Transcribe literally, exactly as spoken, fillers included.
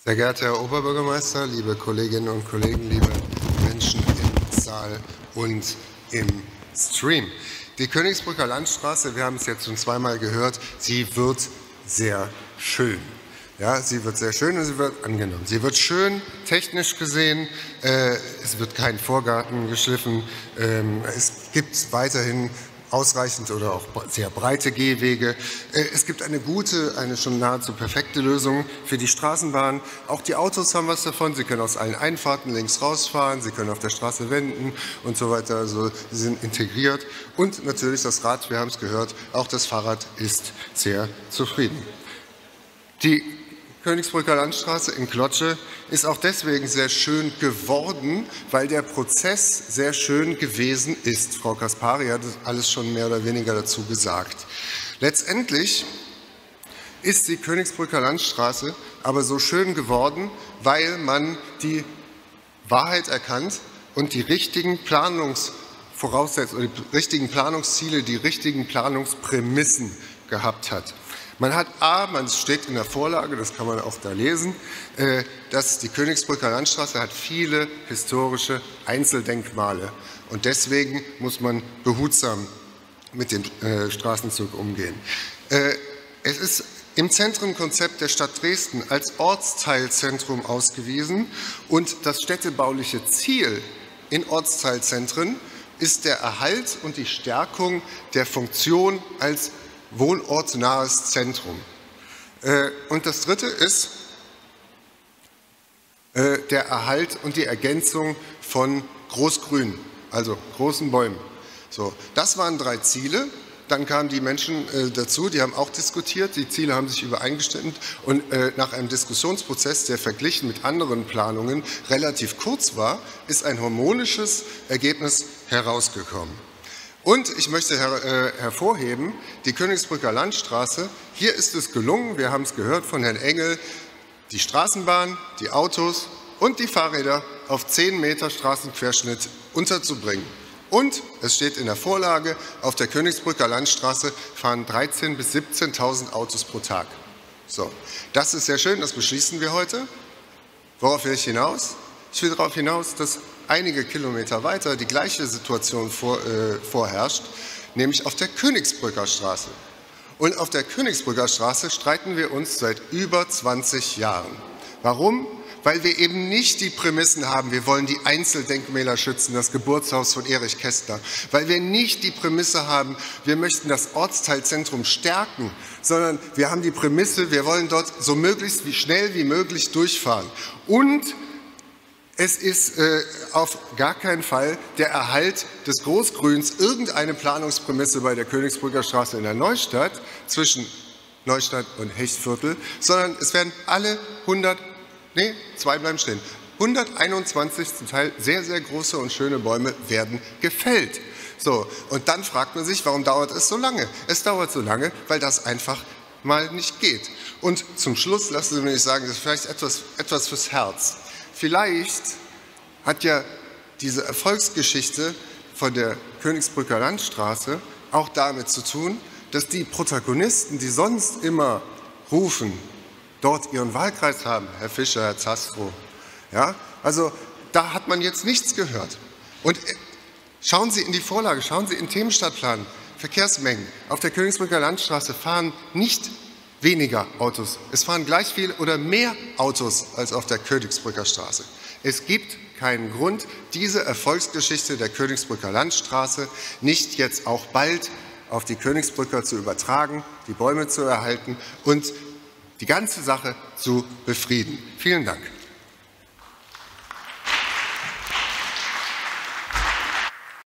Sehr geehrter Herr Oberbürgermeister, liebe Kolleginnen und Kollegen, liebe Menschen im Saal und im Stream. Die Königsbrücker Landstraße, wir haben es jetzt schon zweimal gehört, sie wird sehr schön. Ja, sie wird sehr schön und sie wird angenommen. Sie wird schön, technisch gesehen, äh, es wird kein Vorgarten geschliffen, ähm, es gibt weiterhin ausreichend oder auch sehr breite Gehwege. Es gibt eine gute, eine schon nahezu perfekte Lösung für die Straßenbahn. Auch die Autos haben was davon. Sie können aus allen Einfahrten links rausfahren, sie können auf der Straße wenden und so weiter. Also sie sind integriert. Und natürlich das Rad, wir haben es gehört, auch das Fahrrad ist sehr zufrieden. Die Königsbrücker Landstraße in Klotzsche ist auch deswegen sehr schön geworden, weil der Prozess sehr schön gewesen ist. Frau Kaspari hat alles schon mehr oder weniger dazu gesagt. Letztendlich ist die Königsbrücker Landstraße aber so schön geworden, weil man die Wahrheit erkannt und die richtigen Planungsvoraussetzungen, die richtigen Planungsziele, die richtigen Planungsprämissen gehabt hat. Man hat A, man steht in der Vorlage, das kann man auch da lesen, dass die Königsbrücker Landstraße hat viele historische Einzeldenkmale und deswegen muss man behutsam mit dem Straßenzug umgehen. Es ist im Zentrenkonzept der Stadt Dresden als Ortsteilzentrum ausgewiesen und das städtebauliche Ziel in Ortsteilzentren ist der Erhalt und die Stärkung der Funktion als wohnortnahes Zentrum. Und das Dritte ist der Erhalt und die Ergänzung von Großgrün, also großen Bäumen. So, das waren drei Ziele. Dann kamen die Menschen dazu, die haben auch diskutiert, die Ziele haben sich übereingestimmt und nach einem Diskussionsprozess, der verglichen mit anderen Planungen relativ kurz war, ist ein harmonisches Ergebnis herausgekommen. Und ich möchte her, äh, hervorheben, die Königsbrücker Landstraße, hier ist es gelungen, wir haben es gehört von Herrn Engel, die Straßenbahn, die Autos und die Fahrräder auf zehn Meter Straßenquerschnitt unterzubringen. Und es steht in der Vorlage, auf der Königsbrücker Landstraße fahren dreizehntausend bis siebzehntausend Autos pro Tag. So, das ist sehr schön, das beschließen wir heute. Worauf will ich hinaus? Ich will darauf hinaus, dass einige Kilometer weiter die gleiche Situation vor, äh, vorherrscht, nämlich auf der Königsbrücker Straße. Und auf der Königsbrücker Straße streiten wir uns seit über zwanzig Jahren. Warum? Weil wir eben nicht die Prämissen haben, wir wollen die Einzeldenkmäler schützen, das Geburtshaus von Erich Kästner, weil wir nicht die Prämisse haben, wir möchten das Ortsteilzentrum stärken, sondern wir haben die Prämisse, wir wollen dort so möglichst wie schnell wie möglich durchfahren. Und es ist äh, auf gar keinen Fall der Erhalt des Großgrüns irgendeine Planungsprämisse bei der Königsbrücker Straße in der Neustadt zwischen Neustadt und Hechtviertel, sondern es werden alle hundert, nee, zwei bleiben stehen, hunderteinundzwanzig zum Teil sehr, sehr große und schöne Bäume werden gefällt. So, und dann fragt man sich, warum dauert es so lange? Es dauert so lange, weil das einfach mal nicht geht. Und zum Schluss lassen Sie mir sagen, das ist vielleicht etwas, etwas fürs Herz. Vielleicht hat ja diese Erfolgsgeschichte von der Königsbrücker Landstraße auch damit zu tun, dass die Protagonisten, die sonst immer rufen, dort ihren Wahlkreis haben, Herr Fischer, Herr Zastrow. Ja, also da hat man jetzt nichts gehört. Und schauen Sie in die Vorlage, schauen Sie in den Themenstadtplan, Verkehrsmengen. Auf der Königsbrücker Landstraße fahren nicht weniger Autos. Es fahren gleich viel oder mehr Autos als auf der Königsbrücker Straße. Es gibt keinen Grund, diese Erfolgsgeschichte der Königsbrücker Landstraße nicht jetzt auch bald auf die Königsbrücker zu übertragen, die Bäume zu erhalten und die ganze Sache zu befrieden. Vielen Dank.